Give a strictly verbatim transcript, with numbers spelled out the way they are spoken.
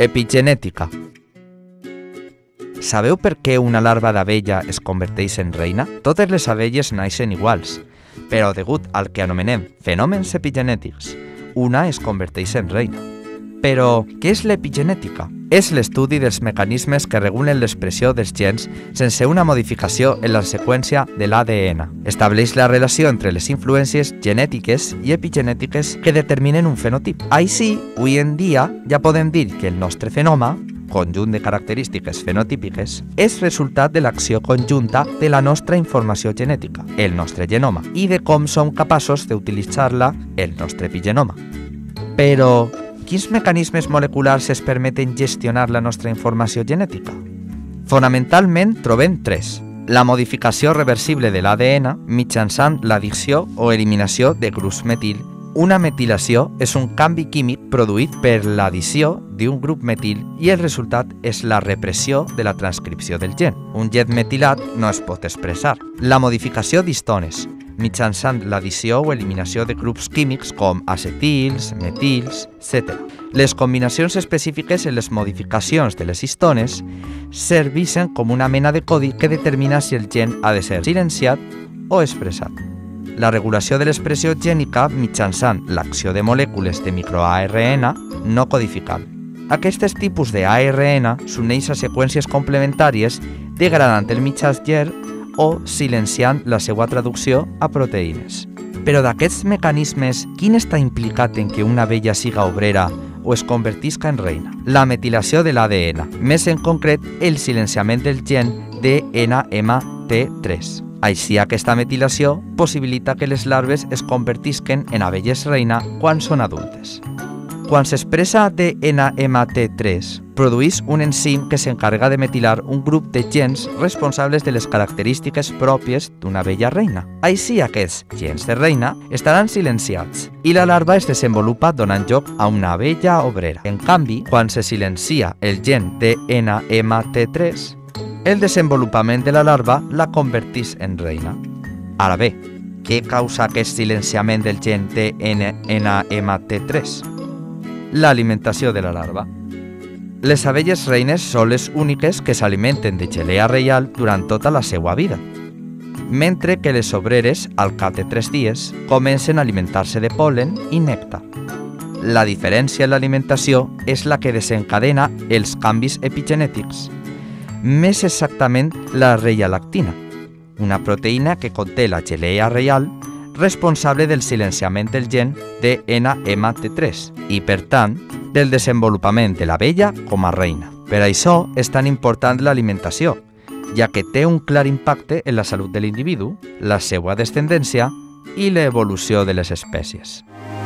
Epigenètica. Sabeu per què una larva d'abella es converteix en reina? Totes les abelles naixen iguals, però degut al que anomenem fenòmens epigenètics, una es converteix en reina. Però, què és l'epigenètica? És l'estudi dels mecanismes que regulen l'expressió dels gens sense una modificació en la seqüència de l'A D N. Estableix la relació entre les influències genètiques i epigenètiques que determinen un fenotip. Així, avui en dia ja podem dir que el nostre fenoma, conjunt de característiques fenotípiques, és resultat de l'acció conjunta de la nostra informació genètica, el nostre genoma, i de com som capaços d'utilitzar-la, el nostre epigenoma. Però, quins mecanismes moleculars es permeten gestionar la nostra informació genètica? Fonamentalment trobem tres. La modificació reversible de l'A D N mitjançant l'addició o eliminació de grups metil. Una metilació és un canvi químic produït per l'addició d'un grup metil i el resultat és la repressió de la transcripció del gen. Un gen metilat no es pot expressar. La modificació d'histones, mitjançant l'addició o eliminació de grups químics com acetils, metils, etcètera. Les combinacions específiques en les modificacions de les histones serveixen com una mena de codi que determina si el gen ha de ser silenciat o expressat. La regulació de l'expressió gènica mitjançant l'acció de molècules de microA R N no codificant. Aquests tipus de A R N s'uneix a seqüències complementàries degradant el mitjatger o silenciant la seva traducció a proteïnes. Però d'aquests mecanismes, quin està implicat en que una abella siga obrera o es convertisca en reina? La metilació de l'A D N, més en concret el silenciament del gen de N M T tres. Així, aquesta metilació possibilita que les larves es convertisquen en abelles reina quan són adultes. Quan s'expressa de N M T tres, produeix un enzim que s'encarrega de metilar un grup de gens responsables de les característiques pròpies d'una abella reina. Així, aquests gens de reina estaran silenciats i la larva es desenvolupa donant lloc a una abella obrera. En canvi, quan se silencia el gen de N M T tres, el desenvolupament de la larva la converteix en reina. Ara bé, què causa aquest silenciament del gen de N M T tres? L'alimentació de la larva. Les abelles reines són les úniques que s'alimenten de gelea reial durant tota la seva vida, mentre que les obreres, al cap de tres dies, comencen a alimentar-se de pol·len i nèctar. La diferència en l'alimentació és la que desencadena els canvis epigenètics, més exactament la reialactina, una proteïna que conté la gelea reial responsable del silenciament del gen de N M T tres i, per tant, del desenvolupament de l'abella com a reina. Per això és tan important l'alimentació, ja que té un clar impacte en la salut de l'individu, la seva descendència i l'evolució de les espècies.